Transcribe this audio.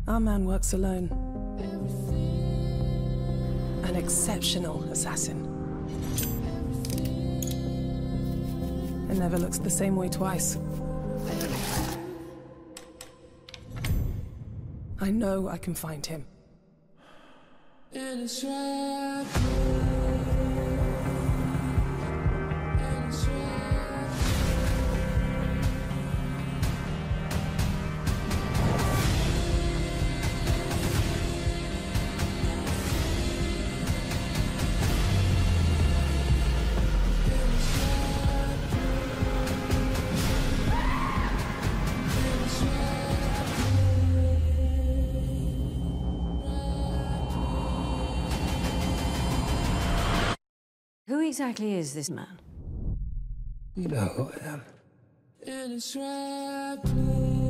Our man works alone. An exceptional assassin. It never looks the same way twice. I know I can find him. Who exactly is this man? You know who I am.